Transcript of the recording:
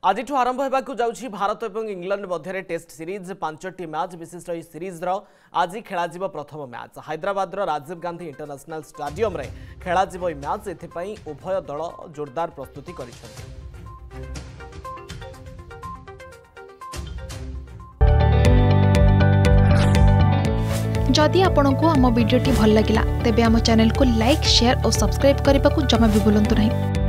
आज आरंभ होगा जाऊँगी भारत और इंग्लैंड मध्य टेस्ट सीरीज 5टी मैच विशिष्ट यह सीरीज आज खेल प्रथम match Hyderabad Rajiv Gandhi international stadium रे खेल मैच एथपाई उभय दल जोरदार प्रस्तुति कर जदि आपंक आम भिडी भल लगा तेब आम चैनल को लाइक शेयर और सब्सक्राइब करने को जमा भी भूलु नहीं।